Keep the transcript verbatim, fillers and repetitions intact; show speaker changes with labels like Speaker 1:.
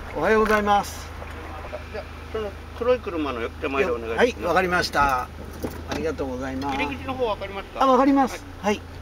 Speaker 1: おはようございます。
Speaker 2: じゃあその黒い車の手前でお願いします。
Speaker 1: はい、わかりました。ありがとうございます。
Speaker 2: 入り口の方わかりますか？
Speaker 1: あ、わかります。はい。はい